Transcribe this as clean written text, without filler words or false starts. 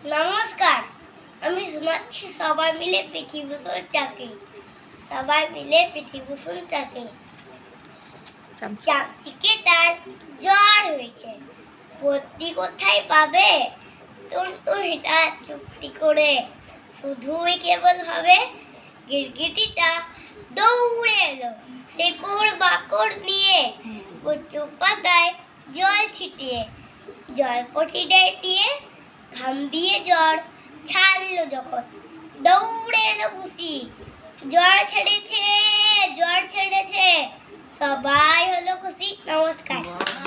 নমস্কার, আমি শোনাচ্ছি সবাই মিলে পৃথিবীভূষণ চাকে। সবাই মিলে পৃথিবীভূষণ চাকে। চামচিকে তার জ্বর হয়েছে, ভর্তি কোথায় পাবে? টুনটুনিটা চুপটি করে শুধুই কেবল ভাবে। গিরগিটিটা দৌড়ে এলো শেকড় বাকড় নিয়ে, কচু পাতায় জল ছিটিয়ে, জলপটি ডেটিয়ে ঘাম দিয়ে জ্বর ছাড়লো যখন, দৌড়ে এলো পুষি। জ্বর ছেড়েছে, জ্বর ছেড়েছে, সবাই হলো খুশি। নমস্কার।